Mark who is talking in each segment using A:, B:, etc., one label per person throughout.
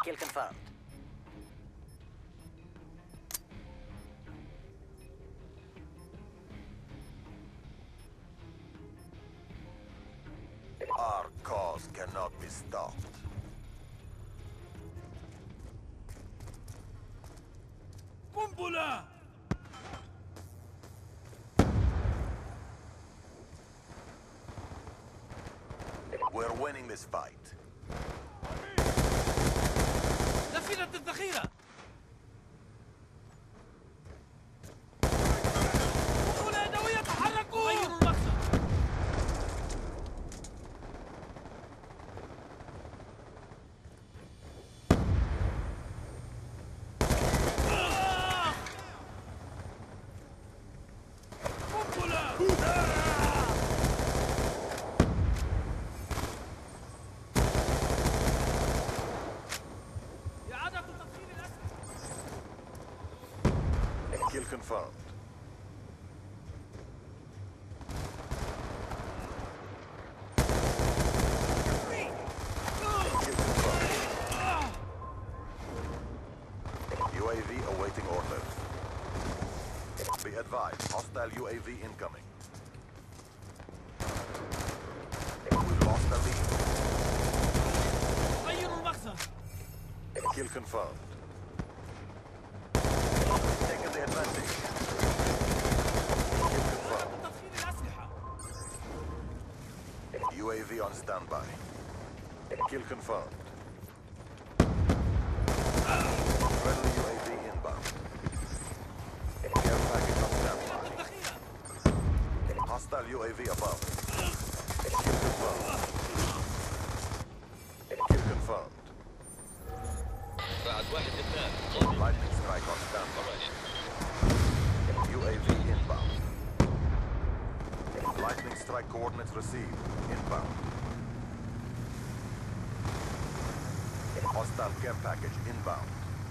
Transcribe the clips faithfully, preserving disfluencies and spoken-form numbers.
A: Kill confirmed.
B: Our cause cannot be stopped.
C: قنبلة!
B: We're winning this fight.
C: سفينة الذخيرة! قنبلة يدوية تحركوا! غيروا المقصد!
B: Kill confirmed. U A V awaiting orders. Be advised, hostile U A V incoming. We've lost the lead.
C: غيروا المقصد!
B: Kill confirmed. Taking the advantage. Kill confirmed.
C: تدخين الأسلحة!
B: U A V on standby. Kill confirmed. Friendly U A V inbound. Care package on standby.
C: الذخيرة!
B: Hostile U A V above. Kill confirmed. Kill confirmed.
D: بعد واحد اثنان
B: Lightning strike on standby. U A V inbound. Lightning strike coordinates received. Inbound. Hostile care package inbound.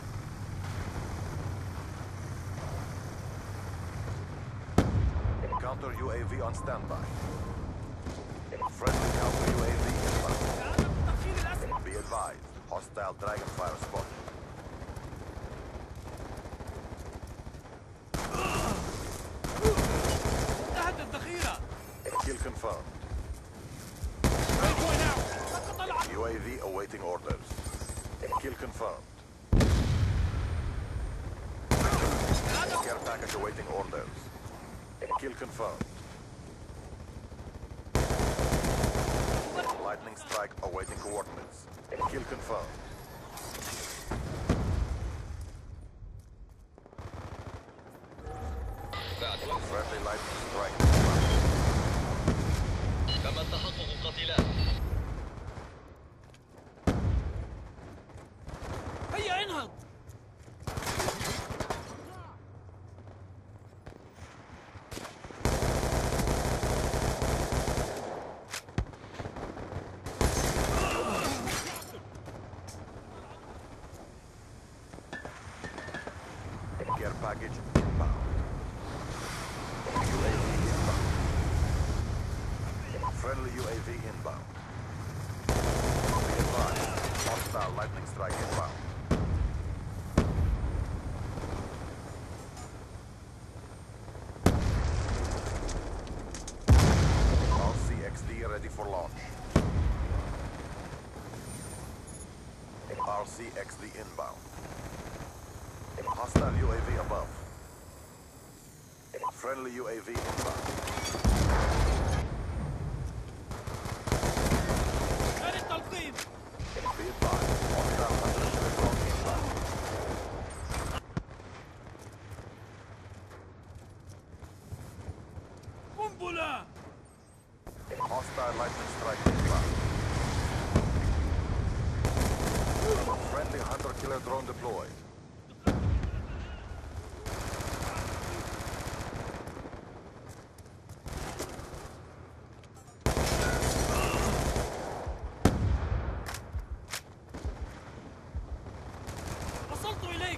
B: Counter U A V on standby. Friendly counter U A V inbound.
C: تدخين الأسلحة!
B: Be advised, hostile Dragonfire spotted.
C: انتهت الذخيرة!
B: Kill confirmed.
C: سقط العدو!
B: U A V awaiting orders. Kill confirmed. Care package awaiting orders. Kill confirmed. Lightning strike awaiting coordinates. Kill confirmed.
D: بعد واحد
B: Friendly lightning strike.
D: تم التحقق قتيلات
C: هيا انهض!
B: Care package inbound. U A V inbound. Friendly U A V inbound. Be advised, hostile lightning strike inbound. R C X D ready for launch. R C X D inbound. Hostile U A V above. Friendly U A V inbound.
C: غير التلقيم!
B: Be advised, hostile hunter drone inbound.
C: قنبلة!
B: Hostile lightning strike inbound. Friendly hunter killer drone deployed.
C: وصلت إليك!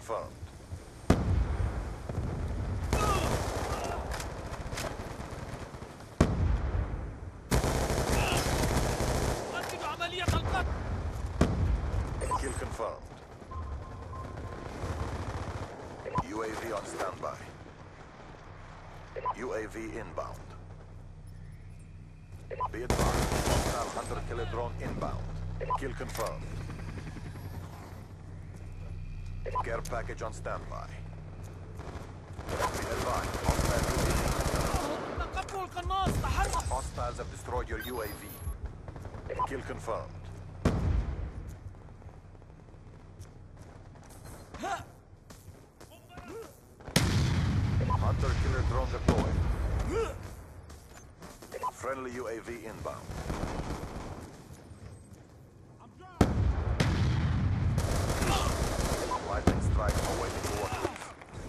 B: confirmed.
C: أؤكد عملية القتل.
B: Kill confirmed. U A V on standby. U A V inbound. Be advised, hostile hunter-killer drone inbound. Kill confirmed. Care package on standby. Be advised, hostile U A V.
C: تقبل القناص تحرك.
B: Hostiles have destroyed your U A V. Kill confirmed. Hunter-killer drone deployed. Friendly U A V inbound. Lightning strike awaiting orders.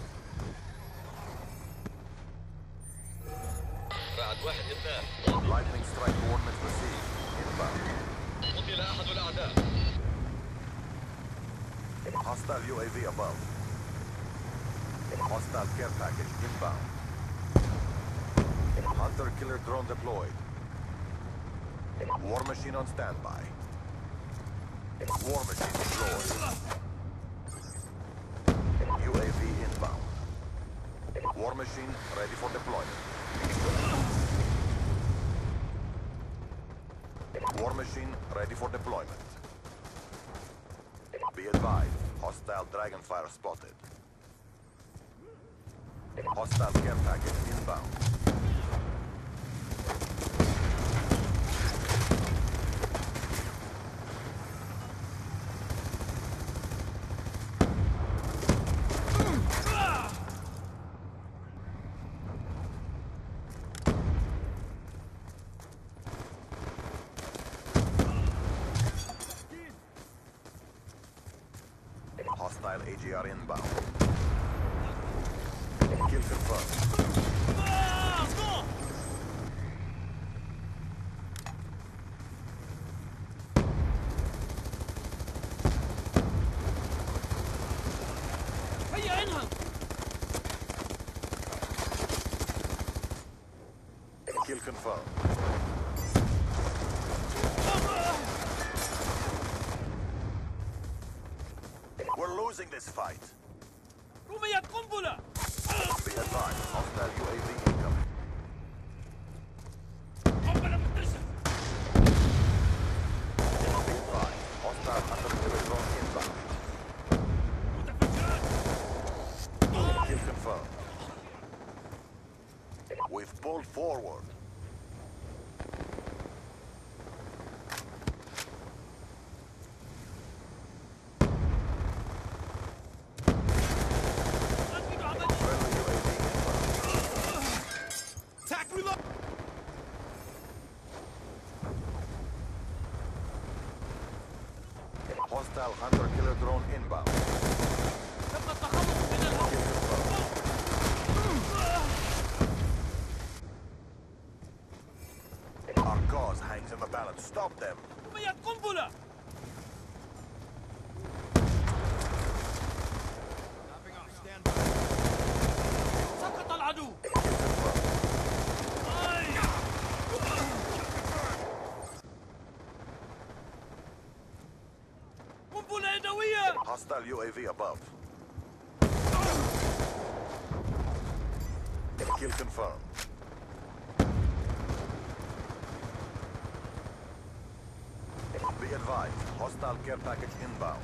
D: رعد واحد اثنان.
B: Lightning strike coordinates received. Inbound.
D: قتل أحد الأعداء.
B: Hostile U A V above. Hostile care package inbound. Hunter-killer drone deployed. War machine on standby. War machine deployed. U A V inbound. War machine ready for deployment. War machine ready for deployment. Be advised, hostile Dragonfire spotted. Hostile care package inbound. Hostile A G R inbound. Kill confirmed.
C: هيا انهض.
B: Kill confirmed. We're losing this fight.
C: رميت قنبلة.
B: Be advised, hostile U A V incoming.
C: قنبلة منتشرة.
B: Be advised, hostile hunter-killer drone inbound.
C: متفجرات.
B: Kill confirmed. We've pulled forward.
C: أؤكد عملية.
B: Friendly U A V inbound.
C: Attack reload.
B: Hostile hunter-killer drone inbound.
C: تم التخلص من الهواء.
B: Kill confirmed. Our cause hangs in the balance. Stop them.
C: رميت قنبلة. سقط العدو. أي. قنبلة يدوية.
B: Hostile U A V above. Kill confirmed. Be advised, hostile care package inbound.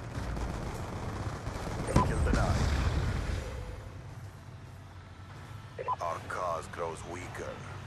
B: Kill denied. Our cause grows weaker.